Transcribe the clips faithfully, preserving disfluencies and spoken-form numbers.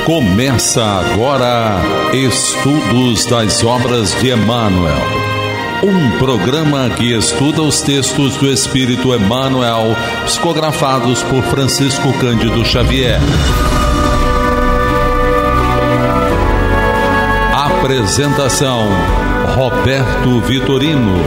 Começa agora Estudos das Obras de Emmanuel, um programa que estuda os textos do Espírito Emmanuel, psicografados por Francisco Cândido Xavier. Apresentação: Roberto Vitorino.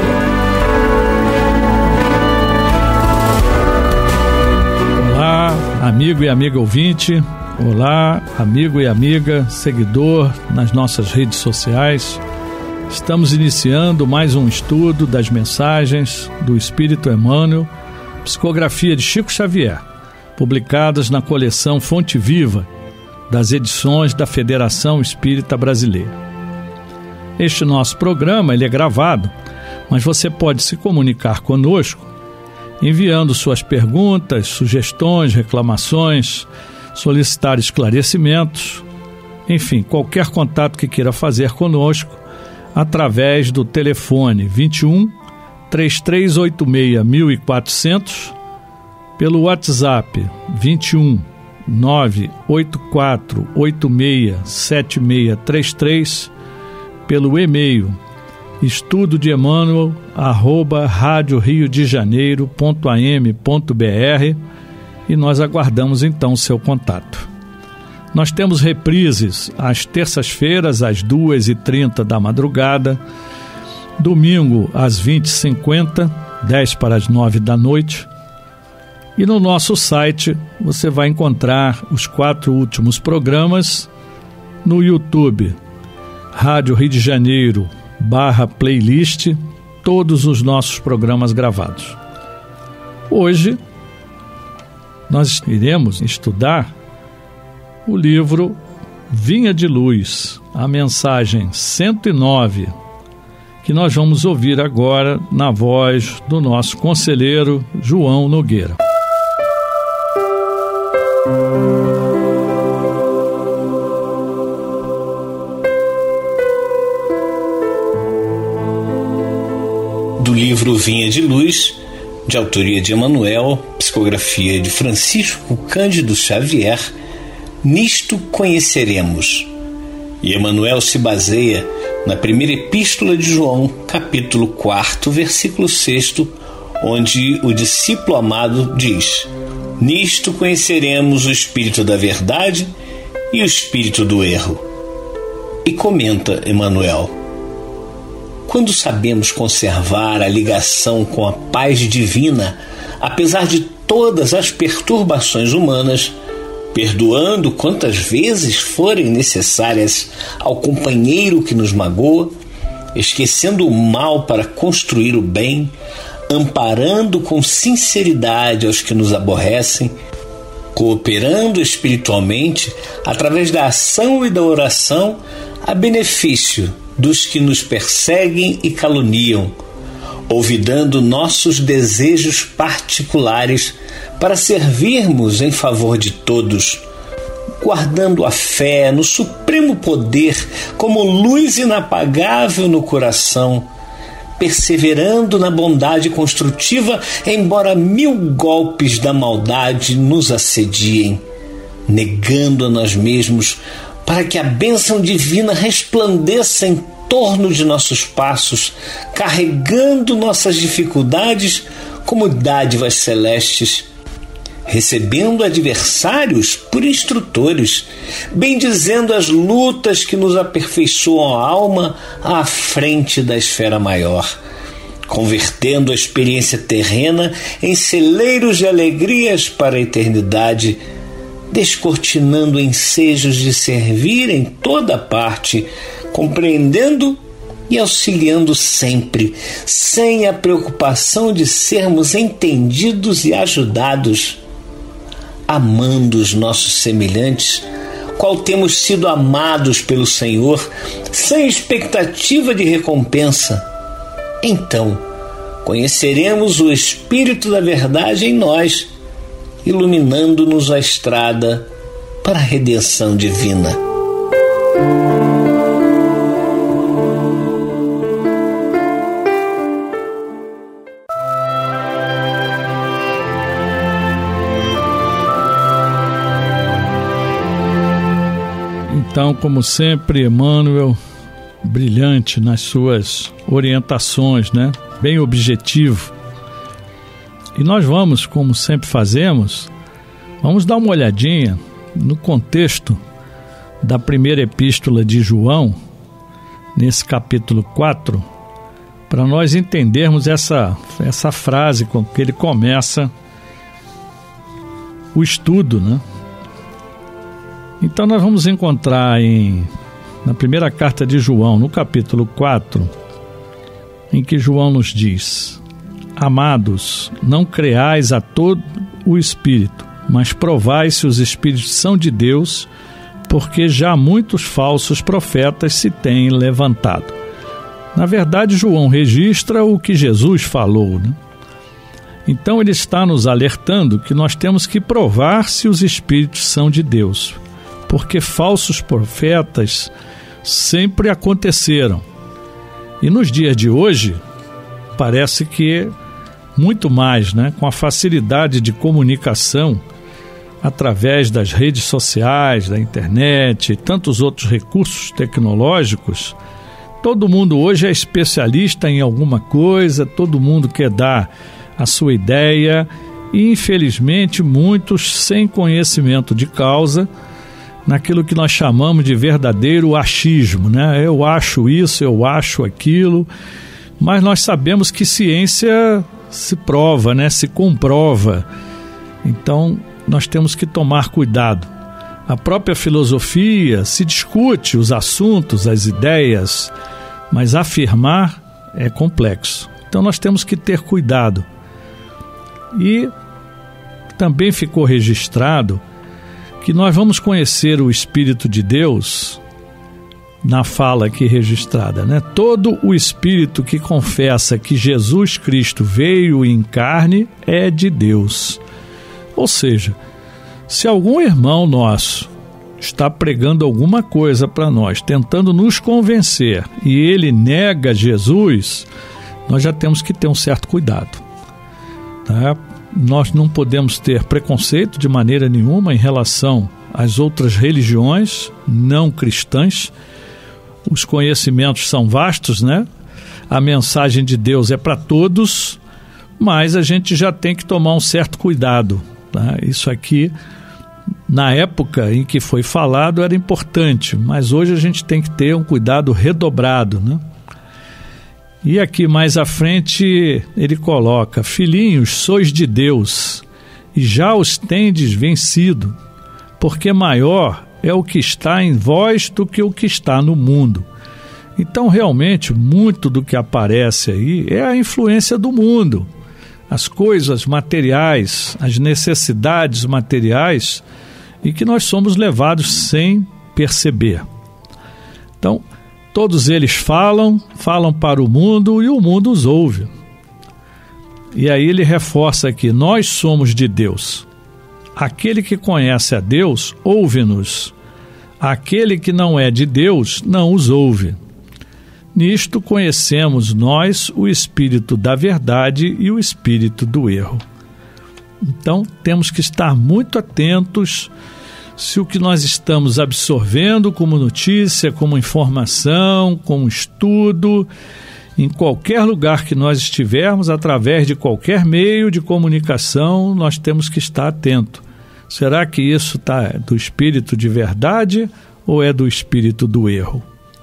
Olá, amigo e amiga ouvinte. Olá, amigo e amiga, seguidor nas nossas redes sociais. Estamos iniciando mais um estudo das mensagens do Espírito Emmanuel, psicografia de Chico Xavier, publicadas na coleção Fonte Viva, das edições da Federação Espírita Brasileira. Este nosso programa ele é gravado, mas você pode se comunicar conosco enviando suas perguntas, sugestões, reclamações, solicitar esclarecimentos, enfim, qualquer contato que queira fazer conosco através do telefone vinte e um, três três oito seis, mil e quatrocentos, pelo WhatsApp vinte e um, nove oito quatro oito seis sete seis três três, pelo e-mail estudo de Emmanuel arroba rádio rio de janeiro ponto a m ponto b r, e nós aguardamos então o seu contato. Nós temos reprises às terças-feiras às duas e trinta da madrugada, domingo às vinte e cinquenta, dez para as nove da noite, e no nosso site você vai encontrar os quatro últimos programas no YouTube, Rádio Rio de Janeiro barra playlist, todos os nossos programas gravados. Hoje nós iremos estudar o livro Vinha de Luz, a mensagem cento e nove, que nós vamos ouvir agora na voz do nosso conselheiro João Nogueira. Do livro Vinha de Luz, de autoria de Emmanuel, psicografia de Francisco Cândido Xavier, nisto conheceremos. E Emmanuel se baseia na primeira epístola de João, capítulo quatro, versículo seis, onde o discípulo amado diz: nisto conheceremos o espírito da verdade e o espírito do erro. E comenta Emmanuel: quando sabemos conservar a ligação com a paz divina, apesar de todas as perturbações humanas, perdoando quantas vezes forem necessárias ao companheiro que nos magoa, esquecendo o mal para construir o bem, amparando com sinceridade aos que nos aborrecem, cooperando espiritualmente através da ação e da oração a benefício dos que nos perseguem e caluniam, olvidando nossos desejos particulares para servirmos em favor de todos, guardando a fé no supremo poder como luz inapagável no coração, perseverando na bondade construtiva, embora mil golpes da maldade nos assediem, negando a nós mesmos para que a bênção divina resplandeça em torno de nossos passos, carregando nossas dificuldades como dádivas celestes, recebendo adversários por instrutores, bendizendo as lutas que nos aperfeiçoam a alma à frente da esfera maior, convertendo a experiência terrena em celeiros de alegrias para a eternidade, descortinando ensejos de servir em toda parte, compreendendo e auxiliando sempre, sem a preocupação de sermos entendidos e ajudados, amando os nossos semelhantes, qual temos sido amados pelo Senhor, sem expectativa de recompensa. Então, conheceremos o Espírito da Verdade em nós, iluminando-nos a estrada para a redenção divina. Então, como sempre, Emmanuel, brilhante nas suas orientações, né? Bem objetivo. E nós vamos, como sempre fazemos, vamos dar uma olhadinha no contexto da primeira epístola de João, nesse capítulo quatro, para nós entendermos essa, essa frase com que ele começa o estudo, né? Então nós vamos encontrar em, na primeira carta de João, no capítulo quatro, em que João nos diz: Amados, não creais a todo o Espírito, mas provai se os Espíritos são de Deus, porque já muitos falsos profetas se têm levantado. Na verdade, João registra o que Jesus falou, né? Então ele está nos alertando que nós temos que provar se os Espíritos são de Deus, porque falsos profetas sempre aconteceram. E nos dias de hoje, parece que muito mais, né? Com a facilidade de comunicação através das redes sociais, da internet e tantos outros recursos tecnológicos, todo mundo hoje é especialista em alguma coisa, todo mundo quer dar a sua ideia e, infelizmente, muitos sem conhecimento de causa, naquilo que nós chamamos de verdadeiro achismo, né? Eu acho isso, eu acho aquilo, mas nós sabemos que ciência se prova, né? Se comprova. Então, nós temos que tomar cuidado. A própria filosofia se discute os assuntos, as ideias, mas afirmar é complexo. Então nós temos que ter cuidado. E também ficou registrado que nós vamos conhecer o Espírito de Deus na fala aqui registrada, né? Todo o Espírito que confessa que Jesus Cristo veio em carne é de Deus. Ou seja, se algum irmão nosso está pregando alguma coisa para nós, tentando nos convencer, e ele nega Jesus, nós já temos que ter um certo cuidado, tá? Nós não podemos ter preconceito de maneira nenhuma em relação às outras religiões não cristãs. Os conhecimentos são vastos, né? A mensagem de Deus é para todos, mas a gente já tem que tomar um certo cuidado, tá? Isso aqui, na época em que foi falado, era importante, mas hoje a gente tem que ter um cuidado redobrado, né? E aqui mais à frente ele coloca: Filhinhos, sois de Deus, e já os tendes vencido, porque maior é o que está em vós do que o que está no mundo. Então, realmente, muito do que aparece aí é a influência do mundo. As coisas materiais, as necessidades materiais, e que nós somos levados sem perceber. Então, todos eles falam, falam para o mundo e o mundo os ouve. E aí ele reforça aqui: nós somos de Deus. Aquele que conhece a Deus, ouve-nos. Aquele que não é de Deus, não os ouve. Nisto conhecemos nós o espírito da verdade e o espírito do erro. Então, temos que estar muito atentos se o que nós estamos absorvendo como notícia, como informação, como estudo, em qualquer lugar que nós estivermos, através de qualquer meio de comunicação, nós temos que estar atento. Será que isso está do espírito de verdade ou é do espírito do erro?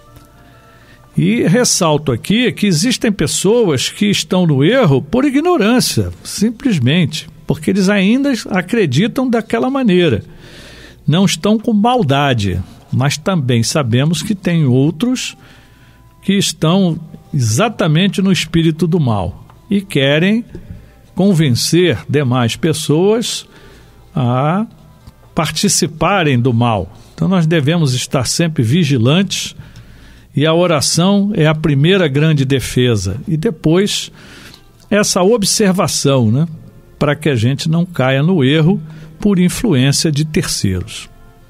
E ressalto aqui que existem pessoas que estão no erro por ignorância, simplesmente, porque eles ainda acreditam daquela maneira. Não estão com maldade, mas também sabemos que tem outros que estão exatamente no espírito do mal e querem convencer demais pessoas a participarem do mal. Então nós devemos estar sempre vigilantes, e a oração é a primeira grande defesa, e depois essa observação, né, para que a gente não caia no erro por influência de terceiros.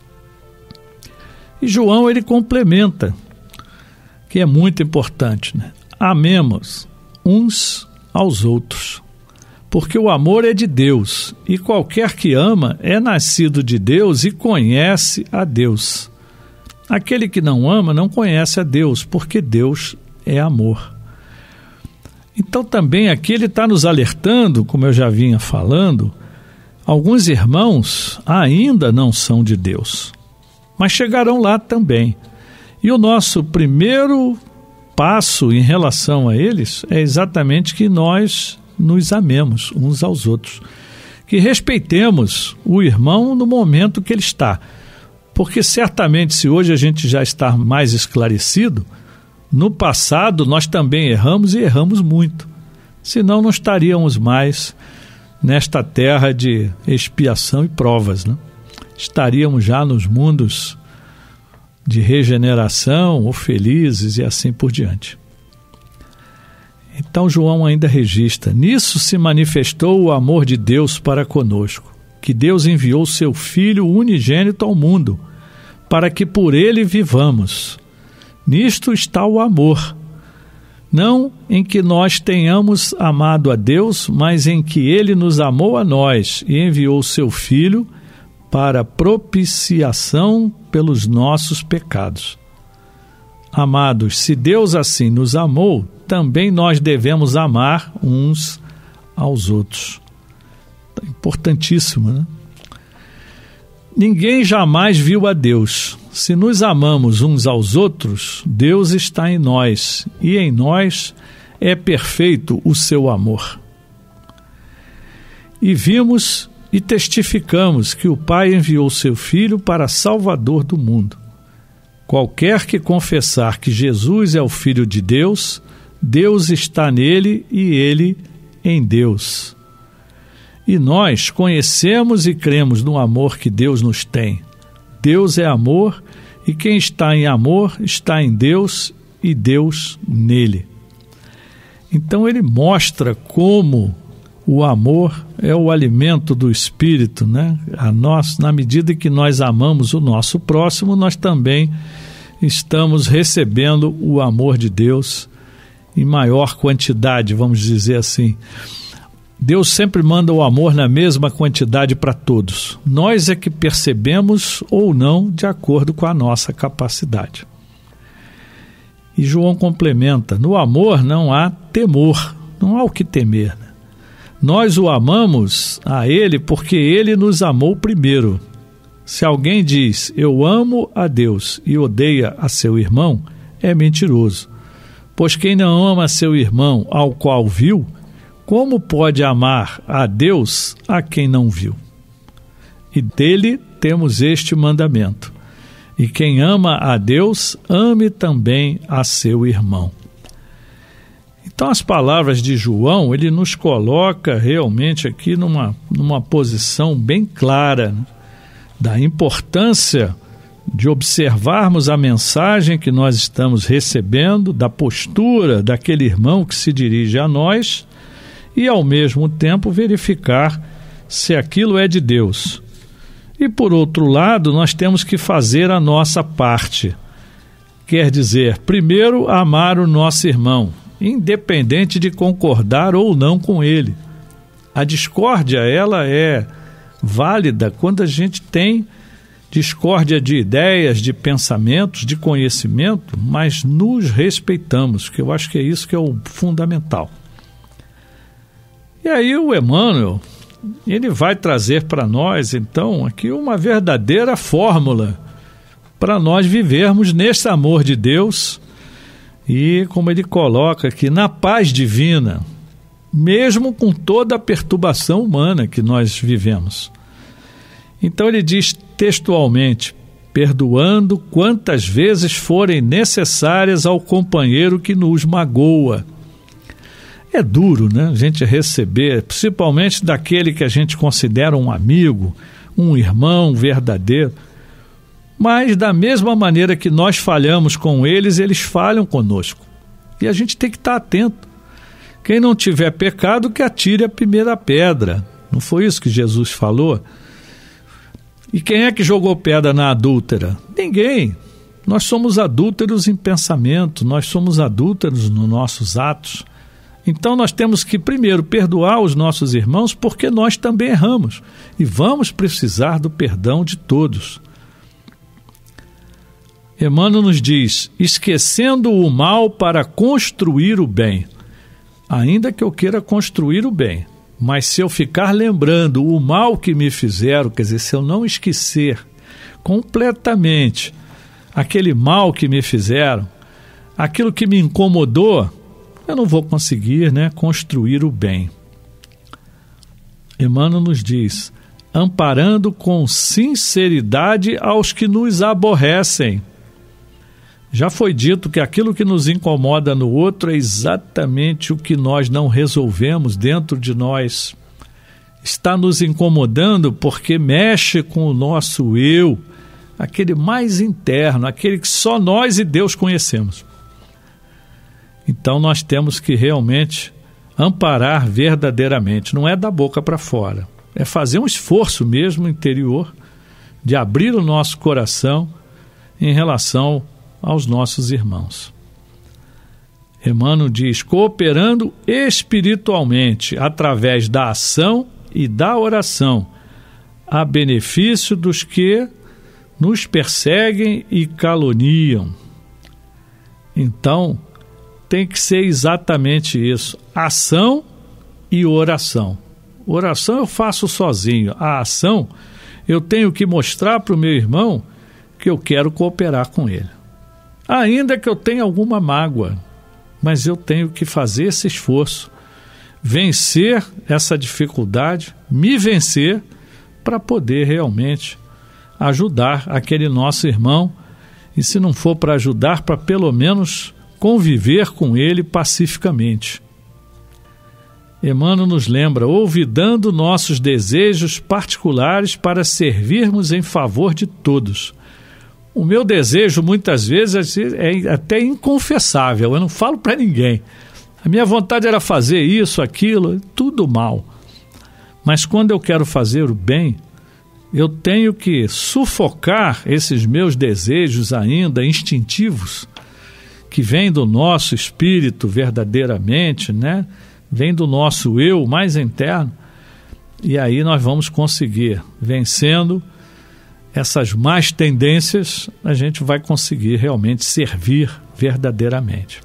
E João, ele complementa, que é muito importante, né? Amemos uns aos outros, porque o amor é de Deus, e qualquer que ama é nascido de Deus e conhece a Deus. Aquele que não ama não conhece a Deus, porque Deus é amor. Então também aqui ele está nos alertando, como eu já vinha falando, alguns irmãos ainda não são de Deus, mas chegarão lá também. E o nosso primeiro passo em relação a eles é exatamente que nós nos amemos uns aos outros, que respeitemos o irmão no momento que ele está. Porque certamente, se hoje a gente já está mais esclarecido, no passado nós também erramos e erramos muito. Senão não estaríamos mais nesta terra de expiação e provas, né? Estaríamos já nos mundos de regeneração ou felizes e assim por diante. Então João ainda registra: nisso se manifestou o amor de Deus para conosco, que Deus enviou seu Filho unigênito ao mundo, para que por ele vivamos. Nisto está o amor, não em que nós tenhamos amado a Deus, mas em que ele nos amou a nós e enviou seu Filho para propiciação pelos nossos pecados. Amados, se Deus assim nos amou, também nós devemos amar uns aos outros. Importantíssimo, né? Ninguém jamais viu a Deus. Se nos amamos uns aos outros, Deus está em nós, e em nós é perfeito o seu amor. E vimos e testificamos que o Pai enviou seu Filho para Salvador do mundo. Qualquer que confessar que Jesus é o Filho de Deus, Deus está nele e ele em Deus. E nós conhecemos e cremos no amor que Deus nos tem. Deus é amor, e quem está em amor está em Deus e Deus nele. Então ele mostra como o amor é o alimento do Espírito, né? A nós, na medida que nós amamos o nosso próximo, nós também estamos recebendo o amor de Deus em maior quantidade, vamos dizer assim. Deus sempre manda o amor na mesma quantidade para todos. Nós é que percebemos ou não de acordo com a nossa capacidade. E João complementa: no amor não há temor, não há o que temer. Nós o amamos a ele porque ele nos amou primeiro. Se alguém diz, eu amo a Deus e odeia a seu irmão, é mentiroso. Pois quem não ama seu irmão ao qual viu, como pode amar a Deus a quem não viu? E dele temos este mandamento: e quem ama a Deus, ame também a seu irmão. Então as palavras de João, ele nos coloca realmente aqui numa, numa posição bem clara, né, da importância de observarmos a mensagem que nós estamos recebendo, da postura daquele irmão que se dirige a nós, e ao mesmo tempo verificar se aquilo é de Deus. E por outro lado, nós temos que fazer a nossa parte. Quer dizer, primeiro amar o nosso irmão, independente de concordar ou não com ele. A discórdia, ela é válida quando a gente tem discórdia de ideias, de pensamentos, de conhecimento, mas nos respeitamos, que eu acho que é isso que é o fundamental. E aí o Emmanuel, ele vai trazer para nós, então, aqui uma verdadeira fórmula para nós vivermos nesse amor de Deus e, como ele coloca aqui, na paz divina, mesmo com toda a perturbação humana que nós vivemos. Então ele diz textualmente: perdoando quantas vezes forem necessárias ao companheiro que nos magoa. É duro, né, a gente receber, principalmente daquele que a gente considera um amigo, um irmão verdadeiro. Mas da mesma maneira que nós falhamos com eles, eles falham conosco. E a gente tem que estar atento. Quem não tiver pecado, que atire a primeira pedra. Não foi isso que Jesus falou? E quem é que jogou pedra na adúltera? Ninguém. Nós somos adúlteros em pensamento, nós somos adúlteros nos nossos atos. Então nós temos que primeiro perdoar os nossos irmãos, porque nós também erramos e vamos precisar do perdão de todos. Emmanuel nos diz: esquecendo o mal para construir o bem. Ainda que eu queira construir o bem, mas se eu ficar lembrando o mal que me fizeram, quer dizer, se eu não esquecer completamente aquele mal que me fizeram, aquilo que me incomodou, eu não vou conseguir, né, construir o bem. Emmanuel nos diz: amparando com sinceridade aos que nos aborrecem. Já foi dito que aquilo que nos incomoda no outro é exatamente o que nós não resolvemos dentro de nós. Está nos incomodando porque mexe com o nosso eu, aquele mais interno, aquele que só nós e Deus conhecemos. Então nós temos que realmente amparar verdadeiramente, não é da boca para fora, é fazer um esforço mesmo interior de abrir o nosso coração em relação aos nossos irmãos. Emmanuel diz: cooperando espiritualmente através da ação e da oração, a benefício dos que nos perseguem e caluniam. Então, tem que ser exatamente isso: ação e oração. Oração eu faço sozinho, a ação eu tenho que mostrar para o meu irmão que eu quero cooperar com ele. Ainda que eu tenha alguma mágoa, mas eu tenho que fazer esse esforço, vencer essa dificuldade, me vencer, para poder realmente ajudar aquele nosso irmão, e se não for para ajudar, para pelo menos conviver com ele pacificamente. Emmanuel nos lembra: olvidando nossos desejos particulares para servirmos em favor de todos. O meu desejo, muitas vezes, é até inconfessável, eu não falo para ninguém. A minha vontade era fazer isso, aquilo, tudo mal. Mas quando eu quero fazer o bem, eu tenho que sufocar esses meus desejos ainda instintivos, que vêm do nosso espírito verdadeiramente, né? Vem do nosso eu mais interno, e aí nós vamos conseguir, vencendo essas más tendências, a gente vai conseguir realmente servir verdadeiramente.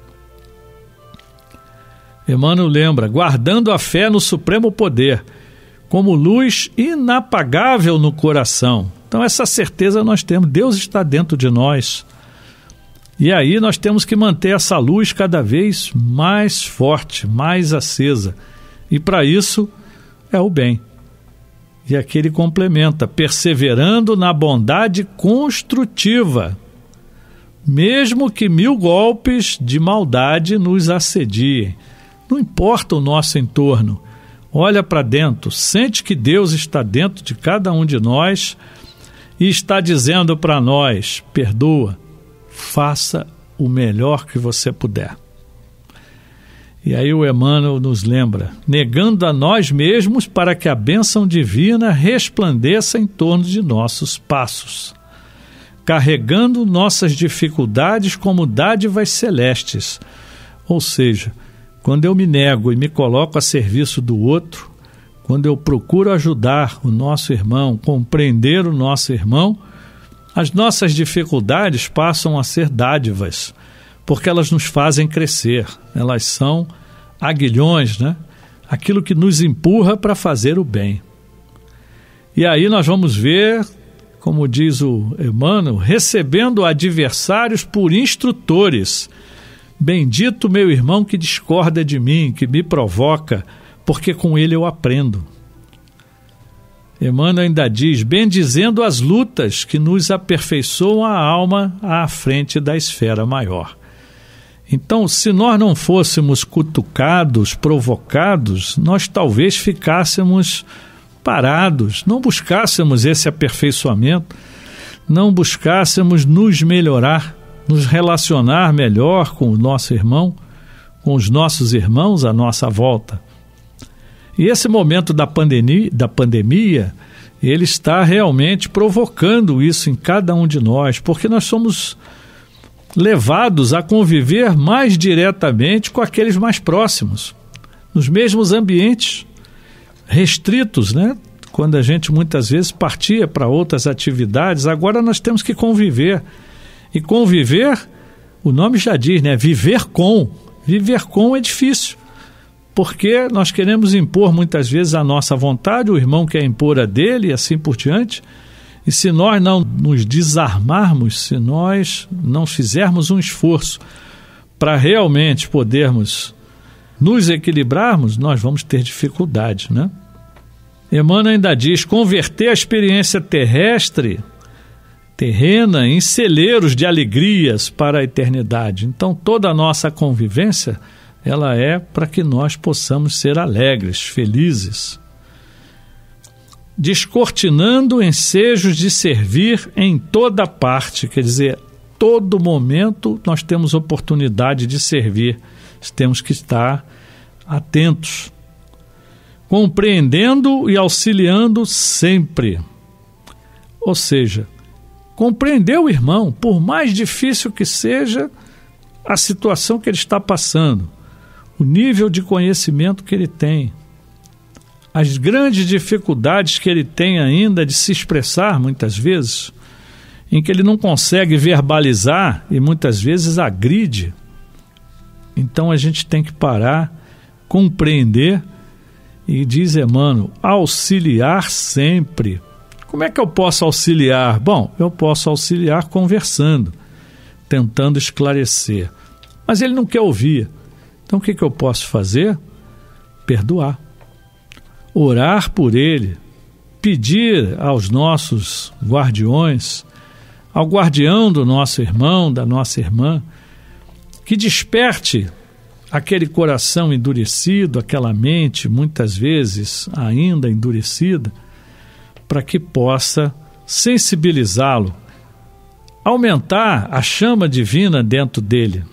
Emmanuel lembra: guardando a fé no Supremo Poder, como luz inapagável no coração. Então essa certeza nós temos, Deus está dentro de nós. E aí nós temos que manter essa luz cada vez mais forte, mais acesa. E para isso é o bem. E aqui ele complementa: perseverando na bondade construtiva, mesmo que mil golpes de maldade nos assediem. Não importa o nosso entorno, olha para dentro, sente que Deus está dentro de cada um de nós e está dizendo para nós: perdoa, faça o melhor que você puder. E aí o Emmanuel nos lembra: negando a nós mesmos para que a bênção divina resplandeça em torno de nossos passos, carregando nossas dificuldades como dádivas celestes. Ou seja, quando eu me nego e me coloco a serviço do outro, quando eu procuro ajudar o nosso irmão, compreender o nosso irmão, as nossas dificuldades passam a ser dádivas, porque elas nos fazem crescer, elas são aguilhões, né? Aquilo que nos empurra para fazer o bem. E aí nós vamos ver, como diz o Emmanuel, recebendo adversários por instrutores. Bendito meu irmão que discorda de mim, que me provoca, porque com ele eu aprendo. Emmanuel ainda diz: bendizendo as lutas que nos aperfeiçoam a alma à frente da esfera maior. Então, se nós não fôssemos cutucados, provocados, nós talvez ficássemos parados, não buscássemos esse aperfeiçoamento, não buscássemos nos melhorar, nos relacionar melhor com o nosso irmão, com os nossos irmãos à nossa volta. E esse momento da pandemia, da pandemia, ele está realmente provocando isso em cada um de nós, porque nós somos levados a conviver mais diretamente com aqueles mais próximos, nos mesmos ambientes restritos, né? Quando a gente muitas vezes partia para outras atividades, agora nós temos que conviver E conviver, o nome já diz, né? Viver com. Viver com é difícil, porque nós queremos impor muitas vezes a nossa vontade, o irmão quer impor a dele e assim por diante. E se nós não nos desarmarmos, se nós não fizermos um esforço para realmente podermos nos equilibrarmos, nós vamos ter dificuldade, né? Emmanuel ainda diz: converter a experiência terrestre, terrena, em celeiros de alegrias para a eternidade. Então toda a nossa convivência, ela é para que nós possamos ser alegres, felizes. Descortinando ensejos de servir em toda parte, quer dizer, todo momento nós temos oportunidade de servir, temos que estar atentos, compreendendo e auxiliando sempre. Ou seja, compreender o irmão, por mais difícil que seja a situação que ele está passando, o nível de conhecimento que ele tem, as grandes dificuldades que ele tem ainda de se expressar muitas vezes, em que ele não consegue verbalizar e muitas vezes agride. Então a gente tem que parar, compreender e, diz Emmanuel, auxiliar sempre. Como é que eu posso auxiliar? Bom, eu posso auxiliar conversando, tentando esclarecer. Mas ele não quer ouvir. Então o que, que eu posso fazer? Perdoar. Orar por ele, pedir aos nossos guardiões, ao guardião do nosso irmão, da nossa irmã, que desperte aquele coração endurecido, aquela mente muitas vezes ainda endurecida, para que possa sensibilizá-lo, aumentar a chama divina dentro dele.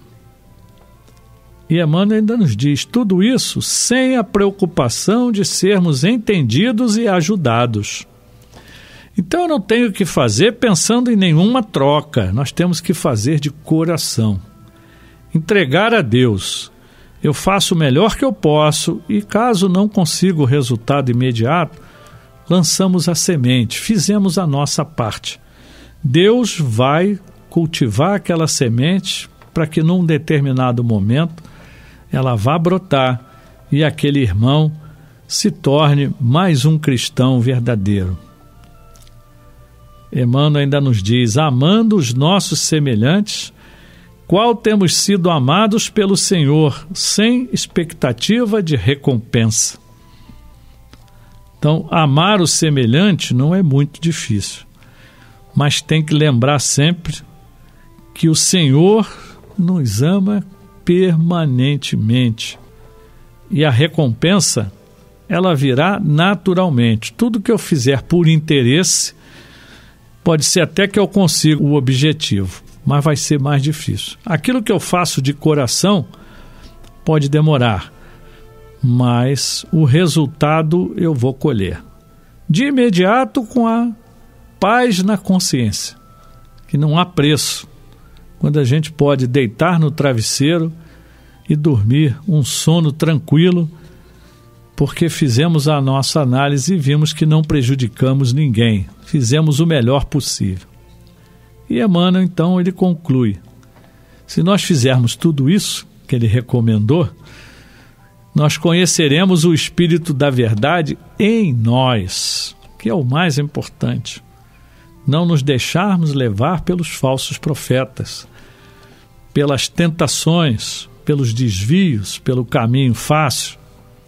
E Emmanuel ainda nos diz, tudo isso sem a preocupação de sermos entendidos e ajudados. Então eu não tenho que fazer pensando em nenhuma troca, nós temos que fazer de coração. Entregar a Deus. Eu faço o melhor que eu posso e caso não consiga o resultado imediato, lançamos a semente, fizemos a nossa parte. Deus vai cultivar aquela semente para que num determinado momento ela vá brotar e aquele irmão se torne mais um cristão verdadeiro. Emmanuel ainda nos diz, amando os nossos semelhantes, qual temos sido amados pelo Senhor, sem expectativa de recompensa. Então, amar o semelhante não é muito difícil, mas tem que lembrar sempre que o Senhor nos ama permanentemente e a recompensa, ela virá naturalmente. Tudo que eu fizer por interesse, pode ser até que eu consiga o objetivo, mas vai ser mais difícil. Aquilo que eu faço de coração pode demorar, mas o resultado eu vou colher. De imediato, com a paz na consciência, que não há preço, quando a gente pode deitar no travesseiro e dormir um sono tranquilo, porque fizemos a nossa análise e vimos que não prejudicamos ninguém, fizemos o melhor possível. E Emmanuel, então, ele conclui, se nós fizermos tudo isso que ele recomendou, nós conheceremos o Espírito da Verdade em nós, que é o mais importante. Não nos deixarmos levar pelos falsos profetas, pelas tentações, pelos desvios, pelo caminho fácil.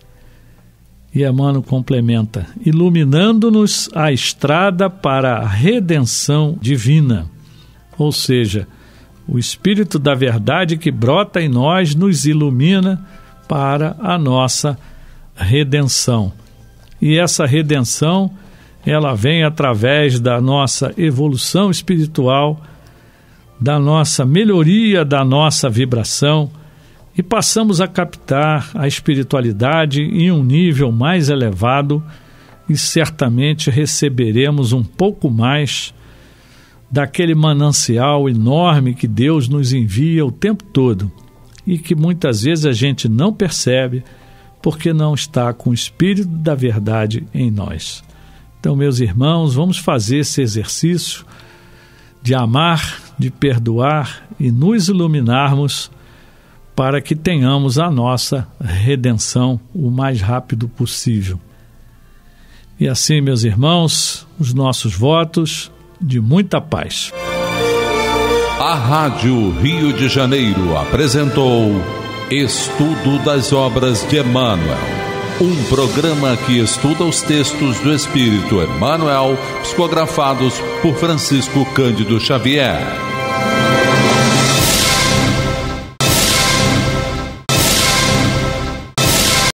E Emmanuel complementa, iluminando-nos a estrada para a redenção divina. Ou seja, o Espírito da Verdade que brota em nós nos ilumina para a nossa redenção. E essa redenção, ela vem através da nossa evolução espiritual, da nossa melhoria da nossa vibração, e passamos a captar a espiritualidade em um nível mais elevado e certamente receberemos um pouco mais daquele manancial enorme que Deus nos envia o tempo todo e que muitas vezes a gente não percebe porque não está com o Espírito da Verdade em nós. Então, meus irmãos, vamos fazer esse exercício de amar, de perdoar e nos iluminarmos para que tenhamos a nossa redenção o mais rápido possível. E assim, meus irmãos, os nossos votos de muita paz. A Rádio Rio de Janeiro apresentou Estudo das Obras de Emmanuel, um programa que estuda os textos do Espírito Emmanuel, psicografados por Francisco Cândido Xavier.